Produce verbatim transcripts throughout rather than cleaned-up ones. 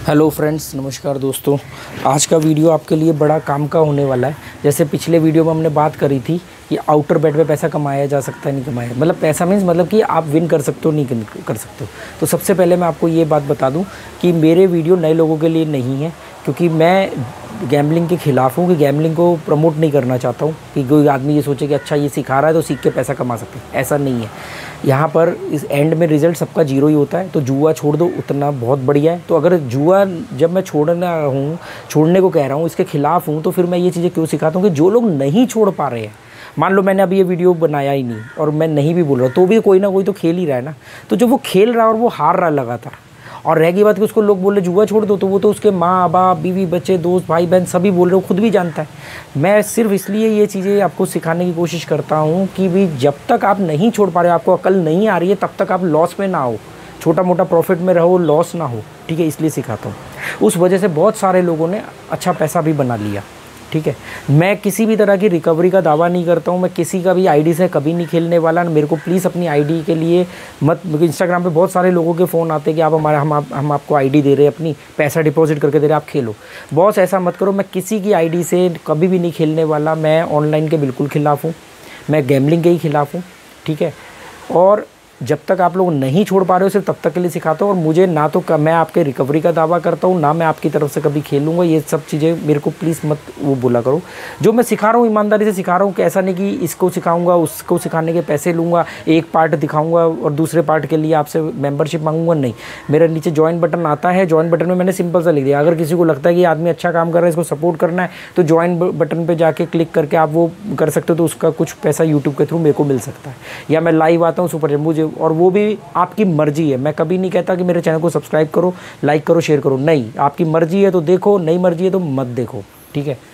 Hello friends, नमस्कार दोस्तों। आज का वीडियो आपके लिए बड़ा काम का होने वाला है। जैसे पिछले वीडियो में हमने बात करी थी कि आउटर बेट पे पैसा कमाया जा सकता है, नहीं कमाया, मतलब पैसा मीन्स मतलब कि आप विन कर सकते हो, नहीं कर सकते हो। तो सबसे पहले मैं आपको ये बात बता दूं कि मेरे वीडियो नए लोगों के लिए नहीं है, क्योंकि मैं गैम्बलिंग के ख़िलाफ़ हूँ कि गैम्बलिंग को प्रमोट नहीं करना चाहता हूँ कि कोई आदमी ये सोचे कि अच्छा ये सिखा रहा है तो सीख के पैसा कमा सकते हैं। ऐसा नहीं है। यहाँ पर इस एंड में रिज़ल्ट सबका जीरो ही होता है। तो जुआ छोड़ दो, उतना बहुत बढ़िया है। तो अगर जुआ जब मैं छोड़ना हूँ, छोड़ने को कह रहा हूँ, इसके खिलाफ़ हूँ, तो फिर मैं ये चीज़ें क्यों सिखाता हूँ कि जो लोग नहीं छोड़ पा रहे हैं, मान लो मैंने अभी ये वीडियो बनाया ही नहीं और मैं नहीं भी बोल रहा, तो भी कोई ना कोई तो खेल ही रहा है ना। तो जो वो खेल रहा है और वो हार रहा है लगातार, और रह गई बात कि उसको लोग बोल रहे जुआ छोड़ दो, तो वो तो उसके माँ बाप, बीवी, बच्चे, दोस्त, भाई बहन सभी बोल रहे हो, खुद भी जानता है। मैं सिर्फ इसलिए ये चीज़ें आपको सिखाने की कोशिश करता हूँ कि भी जब तक आप नहीं छोड़ पा रहे हो, आपको अकल नहीं आ रही है, तब तक आप लॉस में ना हो, छोटा मोटा प्रॉफिट में रहो, लॉस ना हो। ठीक है, इसलिए सिखाता हूँ। उस वजह से बहुत सारे लोगों ने अच्छा पैसा भी बना लिया। ठीक है, मैं किसी भी तरह की रिकवरी का दावा नहीं करता हूँ। मैं किसी का भी आईडी से कभी नहीं खेलने वाला। मेरे को प्लीज़ अपनी आईडी के लिए मत, इंस्टाग्राम पे बहुत सारे लोगों के फ़ोन आते हैं कि आप हमारा हम आप, हम आपको आईडी दे रहे हैं, अपनी पैसा डिपॉजिट करके दे रहे हैं, आप खेलो। बॉस ऐसा मत करो। मैं किसी की आईडी से कभी भी नहीं खेलने वाला। मैं ऑनलाइन के बिल्कुल ख़िलाफ़ हूँ, मैं गैम्बलिंग के ही ख़िलाफ़ हूँ। ठीक है, और जब तक आप लोग नहीं छोड़ पा रहे हो, सिर्फ तब तक के लिए सिखाता हूँ। और मुझे ना तो मैं आपके रिकवरी का दावा करता हूँ, ना मैं आपकी तरफ से कभी खेलूँगा। ये सब चीज़ें मेरे को प्लीज़ मत वो बोला करो। जो मैं सिखा रहा हूँ ईमानदारी से सिखा रहा हूँ, कि ऐसा नहीं कि इसको सिखाऊंगा, उसको सिखाने के पैसे लूँगा, एक पार्ट दिखाऊंगा और दूसरे पार्ट के लिए आपसे मेंबरशिप मांगूंगा। नहीं, मेरा नीचे ज्वाइन बटन आता है। ज्वाइन बटन में मैंने सिंपल सा लिख दिया, अगर किसी को लगता है कि आदमी अच्छा काम कर रहा है, इसको सपोर्ट करना है, तो ज्वाइन बटन पर जाके क्लिक करके आप वो कर सकते हो। तो उसका कुछ पैसा यूट्यूब के थ्रू मेरे को मिल सकता है, या मैं लाइव आता हूँ सुपर मुझे, और वो भी आपकी मर्जी है। मैं कभी नहीं कहता कि मेरे चैनल को सब्सक्राइब करो, लाइक करो, शेयर करो। नहीं, आपकी मर्जी है तो देखो, नहीं मर्जी है तो मत देखो। ठीक है,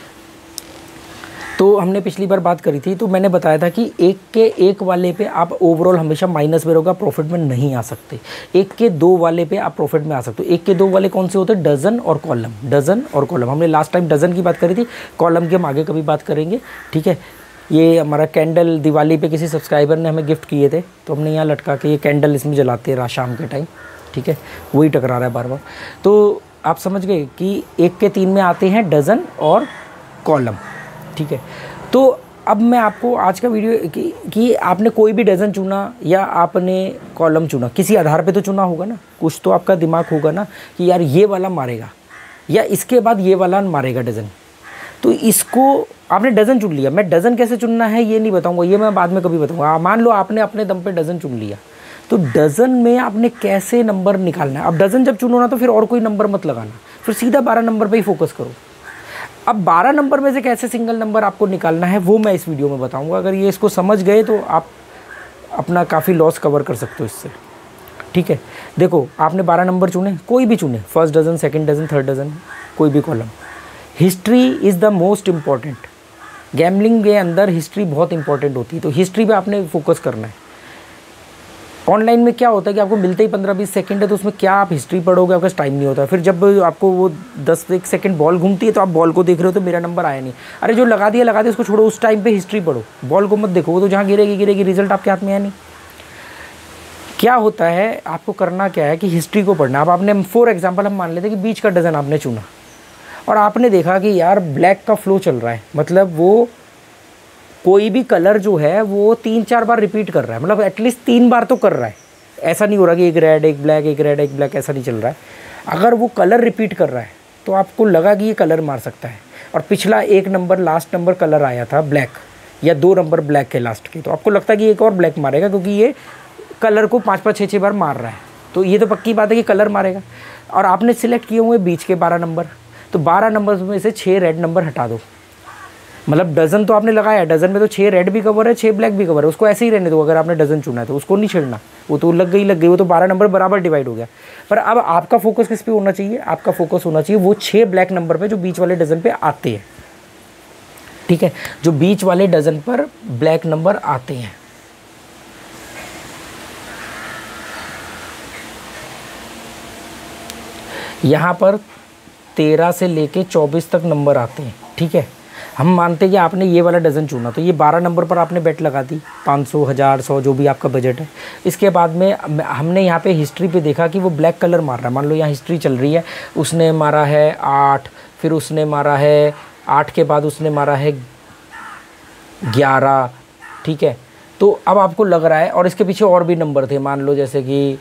तो हमने पिछली बार बात करी थी, तो मैंने बताया था कि एक के एक वाले पे आप ओवरऑल हमेशा माइनस में रहोगे, प्रॉफिट में नहीं आ सकते। एक के दो वाले पे आप प्रॉफिट में आ सकते हो। एक के दो वाले कौन से होते हैं? डजन और कॉलम। डजन और कॉलम, हमने लास्ट टाइम डजन की बात करी थी, कॉलम की हम आगे कभी बात करेंगे। ठीक है, ये हमारा कैंडल दिवाली पे किसी सब्सक्राइबर ने हमें गिफ्ट किए थे, तो हमने यहाँ लटका के ये कैंडल इसमें जलाते हैं रात शाम के टाइम। ठीक है, वही टकरा रहा है बार बार। तो आप समझ गए कि एक के तीन में आते हैं डज़न और कॉलम। ठीक है, तो अब मैं आपको आज का वीडियो कि, कि आपने कोई भी डज़न चुना या आपने कॉलम चुना, किसी आधार पे तो चुना होगा ना। कुछ तो आपका दिमाग होगा ना कि यार ये वाला मारेगा या इसके बाद ये वाला मारेगा डज़न। तो इसको आपने डज़न चुन लिया। मैं डज़न कैसे चुनना है ये नहीं बताऊंगा, ये मैं बाद में कभी बताऊंगा। मान लो आपने अपने दम पे डज़न चुन लिया, तो डज़न में आपने कैसे नंबर निकालना है। अब डज़न जब चुनो ना, तो फिर और कोई नंबर मत लगाना, फिर सीधा बारह नंबर पे ही फोकस करो। अब बारह नंबर में से कैसे सिंगल नंबर आपको निकालना है वो मैं इस वीडियो में बताऊँगा। अगर ये इसको समझ गए तो आप अपना काफ़ी लॉस कवर कर सकते हो इससे। ठीक है, देखो आपने बारह नंबर चुने, कोई भी चुने, first dozen, second dozen, third dozen, कोई भी column. History is the most important. Gambling के अंदर हिस्ट्री बहुत इंपॉर्टेंट होती है, तो हिस्ट्री पे आपने फोकस करना है। ऑनलाइन में क्या होता है कि आपको मिलते ही पंद्रह बीस सेकंड है, तो उसमें क्या आप हिस्ट्री पढ़ोगे, आपका टाइम नहीं होता। फिर जब आपको वो दस एक सेकंड बॉल घूमती है, तो आप बॉल को देख रहे हो, तो मेरा नंबर आया नहीं, अरे जो लगा दिया लगा दिया, उसको छोड़ो, उस टाइम पे हिस्ट्री पढ़ो, बॉल को मत देखो, वो तो जहाँ गिरेगी गिरेगी, रिजल्ट आपके हाथ में है नहीं। क्या होता है, आपको करना क्या है कि हिस्ट्री को पढ़ना। अब आपने फॉर एग्जाम्पल हम मान लेते हैं कि बीच का डज़न आपने चुना और आपने देखा कि यार ब्लैक का फ्लो चल रहा है, मतलब वो कोई भी कलर जो है वो तीन चार बार रिपीट कर रहा है, मतलब एटलीस्ट तीन बार तो कर रहा है। ऐसा नहीं हो रहा कि एक रेड एक ब्लैक एक रेड एक ब्लैक, ऐसा नहीं चल रहा है। अगर वो कलर रिपीट कर रहा है तो आपको लगा कि ये कलर मार सकता है, और पिछला एक नंबर लास्ट नंबर कलर आया था ब्लैक, या दो नंबर ब्लैक के लास्ट के, तो आपको लगता है कि एक और ब्लैक मारेगा, क्योंकि ये कलर को पाँच पाँच छः छः बार मार रहा है, तो ये तो पक्की बात है कि कलर मारेगा। और आपने सिलेक्ट किए हुए बीच के बारह नंबर, तो बारह नंबर में से छः रेड नंबर हटा दो। मतलब डज़न तो आपने लगाया, डज़न में तो छः रेड भी कवर है, छः ब्लैक भी कवर है, उसको ऐसे ही रहने दो। अगर आपने डज़न चुना है तो उसको नहीं छेड़ना, वो तो लग गई लग गई, वो तो बारह नंबर बराबर डिवाइड हो गया। पर अब आपका फोकस किस पे होना चाहिए? आपका फोकस होना चाहिए वो छः ब्लैक नंबर पे जो बीच वाले डज़न पे आते हैं। ठीक है, जो बीच वाले डज़न पर ब्लैक नंबर आते हैं। यहाँ पर तेरह से लेके चौबीस तक नंबर आते हैं। ठीक है, हम मानते हैं कि आपने ये वाला डज़न चुना, तो ये बारह नंबर पर आपने बेट लगा दी, पाँच सौ, हज़ार, सौ, जो भी आपका बजट है। इसके बाद में हमने यहाँ पे हिस्ट्री पे देखा कि वो ब्लैक कलर मार रहा है। मान लो यहाँ हिस्ट्री चल रही है, उसने मारा है आठ, फिर उसने मारा है आठ के बाद उसने मारा है ग्यारह, ठीक है। तो अब आपको लग रहा है, और इसके पीछे और भी नंबर थे, मान लो जैसे कि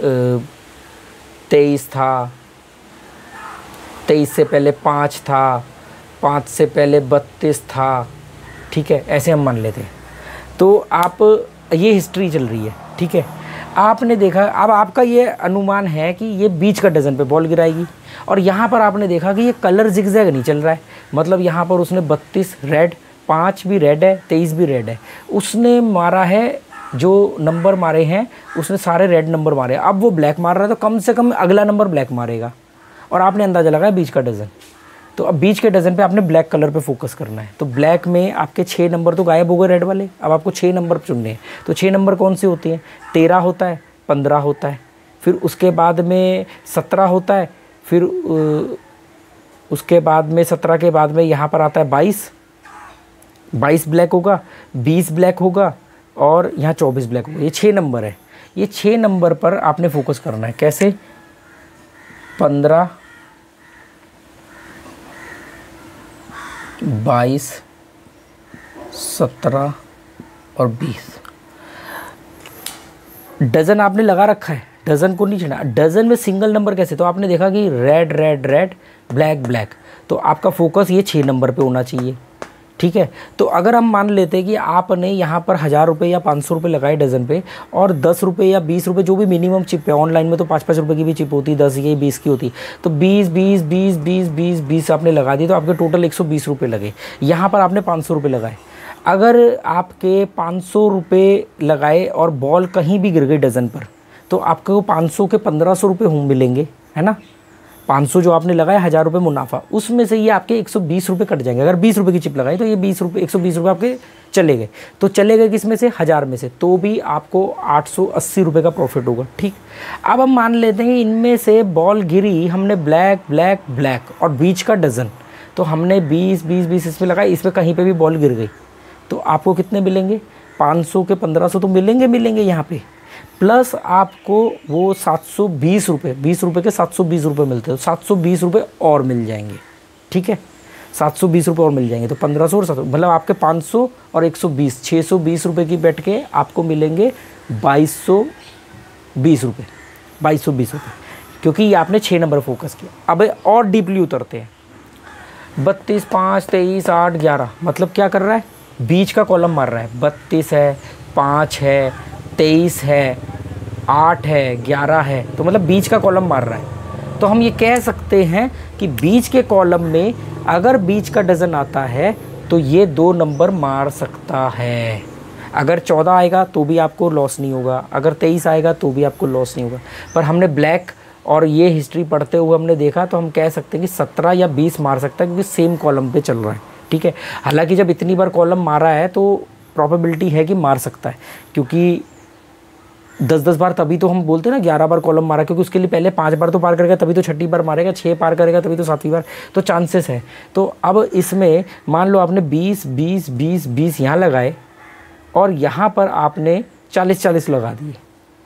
तेईस था, तेईस से पहले पाँच था, पाँच से पहले बत्तीस था, ठीक है, ऐसे हम मान लेते हैं। तो आप, ये हिस्ट्री चल रही है, ठीक है। आपने देखा, अब आपका ये अनुमान है कि ये बीच का डज़न पे बॉल गिराएगी, और यहाँ पर आपने देखा कि ये कलर जिगजैग नहीं चल रहा है, मतलब यहाँ पर उसने बत्तीस रेड, पाँच भी रेड है, तेईस भी रेड है, उसने मारा है, जो नंबर मारे हैं उसने सारे रेड नंबर मारे। अब वो ब्लैक मार रहा है, तो कम से कम अगला नंबर ब्लैक मारेगा, और आपने अंदाज़ा लगाया बीच का डज़न। तो अब बीच के डज़न पे आपने ब्लैक कलर पे फोकस करना है। तो ब्लैक में आपके छः नंबर तो गायब हो गए रेड वाले, अब आपको छः नंबर चुनने हैं। तो छः नंबर कौन से होते हैं? तेरह होता है, पंद्रह होता है, फिर उसके बाद में सत्रह होता है, फिर उसके बाद में सत्रह के बाद में यहाँ पर आता है बाईस, बाईस ब्लैक होगा, बीस ब्लैक होगा, और यहाँ चौबीस ब्लैक होगा। ये छः नंबर है, ये छः नंबर पर आपने फोकस करना है। कैसे? पंद्रह, बाईस, सत्रह और बीस। डज़न आपने लगा रखा है, डज़न को नहीं छेड़ा। डज़न में सिंगल नंबर कैसे? तो आपने देखा कि red red red, black black, तो आपका फोकस ये छः नंबर पे होना चाहिए, ठीक है। तो अगर हम मान लेते हैं कि आपने यहाँ पर हज़ार रुपये या पाँच सौ रुपये लगाए डज़न पे, और दस रुपये या बीस रुपये जो भी मिनिमम चिप है, ऑनलाइन में तो पाँच पाँच रुपये की भी चिप होती है, दस की, बीस की होती, तो बीस बीस बीस बीस बीस बीस आपने लगा दी, तो आपके टोटल एक सौ बीस रुपये लगे। यहाँ पर आपने पाँच सौ रुपये लगाए। अगर आपके पाँच सौ रुपये लगाए और बॉल कहीं भी गिर गई डज़न पर, तो आपको पाँच सौ के पंद्रह सौ रुपये हों मिलेंगे, है ना। पाँच सौ जो आपने लगाया, हज़ार रुपये मुनाफा, उसमें से ये आपके एक सौ बीस रुपये कट जाएंगे। अगर बीस रुपये की चिप लगाई तो ये बीस रुपये, एक सौ बीस रुपये आपके चले गए। तो चले गए किस में से? हज़ार में से, तो भी आपको आठ सौ अस्सी रुपये का प्रॉफिट होगा, ठीक। अब हम मान लेते हैं इनमें से बॉल गिरी, हमने ब्लैक ब्लैक ब्लैक और बीच का डज़न, तो हमने बीस बीस बीस इसमें लगाई, इसमें कहीं पर भी बॉल गिर गई, तो आपको कितने मिलेंगे? पाँच सौ के पंद्रह सौ तो मिलेंगे मिलेंगे यहाँ पे, प्लस आपको वो सात सौ बीस रुपये, बीस रुपये के सात सौ बीस रुपये मिलते हैं, तो सात सौ बीस रुपये और मिल जाएंगे, ठीक है। सात सौ बीस रुपये और मिल जाएंगे, तो पंद्रह सौ और सात सौ, मतलब आपके पाँच सौ और एक सौ बीस, छः सौ बीस रुपये की बैठ के आपको मिलेंगे बाईस सौ बीस रुपये, बाईस सौ बीस रुपये, क्योंकि ये आपने छः नंबर फोकस किया। अब और डीपली उतरते हैं। बत्तीस, पाँच, तेईस, आठ, ग्यारह, मतलब क्या कर रहा है? बीच का कॉलम मार रहा है। बत्तीस है, पाँच है, तेईस है, आठ है, ग्यारह है, तो मतलब बीच का कॉलम मार रहा है। तो हम ये कह सकते हैं कि बीच के कॉलम में अगर बीच का डज़न आता है तो ये दो नंबर मार सकता है। अगर चौदह आएगा तो भी आपको लॉस नहीं होगा, अगर तेईस आएगा तो भी आपको लॉस नहीं होगा। पर हमने ब्लैक और ये हिस्ट्री पढ़ते हुए हमने देखा, तो हम कह सकते हैं कि सत्रह या बीस मार सकता है, क्योंकि सेम कॉलम पे चल रहा है, ठीक है। हालांकि जब इतनी बार कॉलम मारा है तो प्रॉबेबिलिटी है कि मार सकता है, क्योंकि दस दस बार तभी तो हम बोलते हैं ना ग्यारह बार कॉलम मारा, क्योंकि उसके लिए पहले पाँच बार तो पार करेगा, तभी तो छठी बार मारेगा, छः पार करेगा तभी तो सातवीं बार, तो चांसेस है। तो अब इसमें मान लो आपने बीस बीस बीस बीस यहाँ लगाए, और यहाँ पर आपने चालीस चालीस लगा दिए,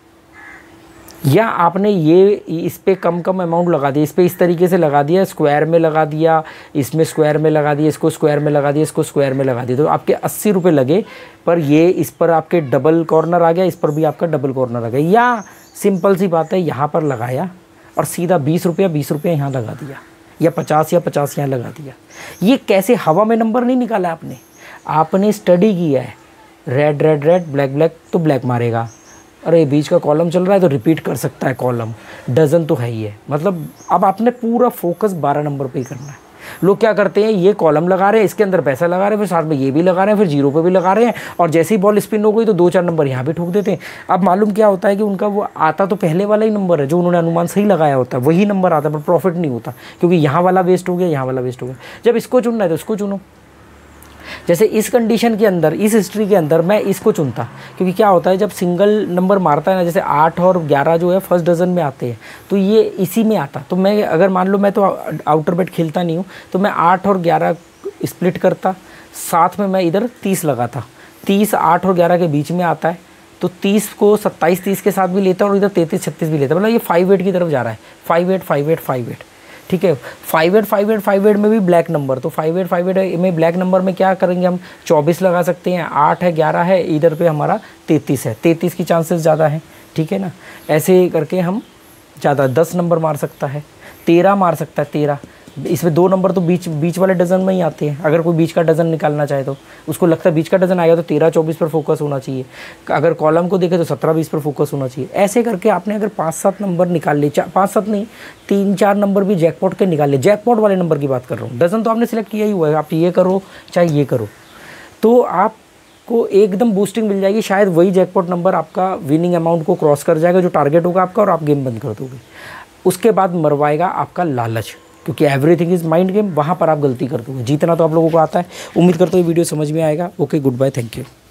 या आपने ये इस पर कम कम अमाउंट लगा दिया, इस पर इस तरीके से लगा दिया, स्क्वायर में लगा दिया, इसमें स्क्वायर में लगा दिया, इसको स्क्वायर में लगा दिया, इसको स्क्वायर में लगा दिया, तो आपके अस्सी रुपये लगे। पर ये इस पर आपके डबल कॉर्नर आ गया, इस पर भी आपका डबल कॉर्नर आ गया। या सिंपल सी बात है, यहाँ पर लगाया और सीधा बीस रुपया बीस रुपया यहाँ लगा दिया, या पचास या पचास यहाँ लगा दिया। ये कैसे? हवा में नंबर नहीं निकाला आपने, आपने स्टडी किया है। Red red red, black black, तो ब्लैक मारेगा। अरे बीच का कॉलम चल रहा है तो रिपीट कर सकता है कॉलम, डज़न तो है ही है। मतलब अब आपने पूरा फोकस बारह नंबर पे ही करना है। लोग क्या करते हैं, ये कॉलम लगा रहे हैं, इसके अंदर पैसा लगा रहे हैं, फिर साथ में ये भी लगा रहे हैं, फिर जीरो पे भी लगा रहे हैं, और जैसे ही बॉल स्पिन हो गई तो दो चार नंबर यहाँ भी ठोक देते हैं। अब मालूम क्या होता है कि उनका वो आता तो पहले वाला ही नंबर है, जो उन्होंने अनुमान सही लगाया होता है वही नंबर आता है, पर प्रॉफिट नहीं होता, क्योंकि यहाँ वाला वेस्ट हो गया, यहाँ वाला वेस्ट हो गया। जब इसको चुनना है तो इसको चुनो। जैसे इस कंडीशन के अंदर, इस हिस्ट्री के अंदर मैं इसको चुनता, क्योंकि क्या होता है जब सिंगल नंबर मारता है ना, जैसे आठ और ग्यारह जो है फर्स्ट डज़न में आते हैं, तो ये इसी में आता। तो मैं अगर मान लो मैं तो आउटर बेट खेलता नहीं हूँ, तो मैं आठ और ग्यारह स्प्लिट करता, साथ में मैं इधर तीस लगाता, तीस आठ और ग्यारह के बीच में आता है, तो तीस को सत्ताईस तीस के साथ भी लेता और इधर तैंतीस छत्तीस भी लेता, मतलब ये फाइव एट की तरफ जा रहा है, five eight five eight five eight, ठीक है। Five eight five eight five eight में भी ब्लैक नंबर, तो फाइव एट फाइव एट में ब्लैक नंबर में क्या करेंगे हम, चौबीस लगा सकते हैं, आठ है, ग्यारह है, इधर पे हमारा तैंतीस है, तैंतीस की चांसेस ज़्यादा हैं, ठीक है ना। ऐसे करके हम ज़्यादा दस नंबर मार सकता है, तेरह मार सकता है, तेरह, इसमें दो नंबर तो बीच बीच वाले डजन में ही आते हैं। अगर कोई बीच का डजन निकालना चाहे तो उसको लगता है बीच का डजन आएगा तो तेरह चौबीस पर फोकस होना चाहिए, अगर कॉलम को देखे तो सत्रह बीस पर फोकस होना चाहिए। ऐसे करके आपने अगर पाँच सात नंबर निकाल ले, पाँच सात नहीं तीन चार नंबर भी जैकपॉट के निकाल ले, जैकपॉट वाले नंबर की बात कर रहा हूँ, डजन तो आपने सिलेक्ट किया ही हुआ है, आप ये करो चाहे ये करो, तो आप को एकदम बूस्टिंग मिल जाएगी। शायद वही जैकपॉट नंबर आपका विनिंग अमाउंट को क्रॉस कर जाएगा जो टारगेट होगा आपका, और आप गेम बंद कर दोगे। उसके बाद मरवाएगा आपका लालच, क्योंकि एवरीथिंग इज़ माइंड गेम, वहाँ पर आप गलती कर दोगे। जीतना तो आप लोगों को आता है। उम्मीद करता हूँ ये वीडियो समझ में आएगा। Okay, goodbye, thank you.